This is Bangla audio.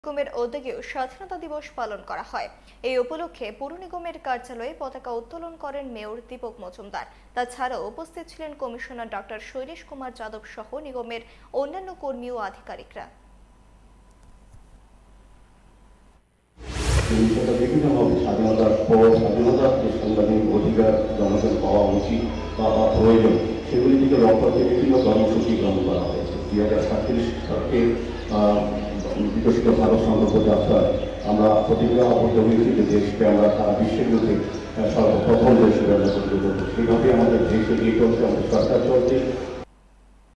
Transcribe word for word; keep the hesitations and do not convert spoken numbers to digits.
নিগমের উদ্যোগেও স্বাধীনতা দিবস পালন করা হয়। এই উপলক্ষে পৌর নিগমের কার্যালয়ে পতাকা উত্তোলন করেন মেয়র দীপক মজুমদার। তাছাড়াও উপস্থিত ছিলেন কমিশনার ডক্টর শৈলেশ কুমার যাদব সহ নিগমের অন্যান্য কর্মী ও আধিকারিকরা। স্বাধীনতার পর স্বাধীনতার যে সাংবিধানিক অধিকার জনগণ পাওয়া উচিত বা প্রয়োজন সেগুলি থেকে রক্ষার্থে বিভিন্ন কর্মসূচি গ্রহণ করা হয়েছে। দুই হাজার সাতত্রিশ সালের বিকশিত ভারত সংকল্প যাত্রা আমরা প্রতিজ্ঞাবদ্ধ হয়েছি যে দেশকে আমরা সারা বিশ্বের মধ্যে সর্বপ্রথম দেশ হিসেবে আমরা করতে পারবো। সেইভাবে আমাদের দেশে এগিয়ে চলছে, আমাদের সরকার চলছে।